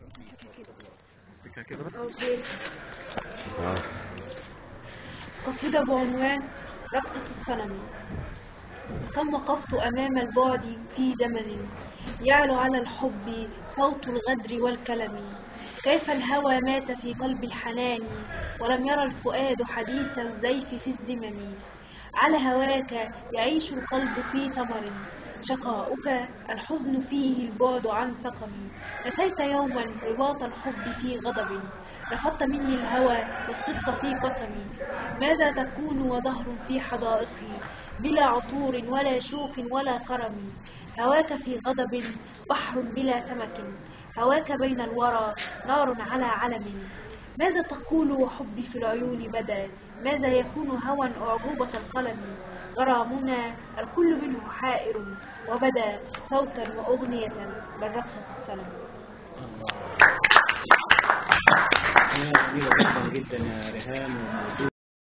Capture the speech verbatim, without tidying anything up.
قصيدة بعنوان رقصة الصنم. كم وقفت أمام البعد في زمن يعلو على الحب صوت الغدر والكلم. كيف الهوى مات في قلب الحنان ولم يرى الفؤاد حديث الزيف في الزمن. على هواك يعيش القلب في ثمر شقاؤك الحزن فيه البعد عن سقم. نسيت يوما رباط الحب في غضب رفضت مني الهوى والصدق في قسمي. ماذا تكون وزهر في حدائقي بلا عطور ولا شوك ولا كرم. هواك في غضب بحر بلا سمك هواك بين الورى نار على علم. ماذا تقول وحبي في العيون بدا ماذا يكون هوى أعجوبة القلم. غرامنا الكل منه حائر وبدا صوتا وأغنية بل رقصة الصنم. جميلة جدا جدا يا ريهام.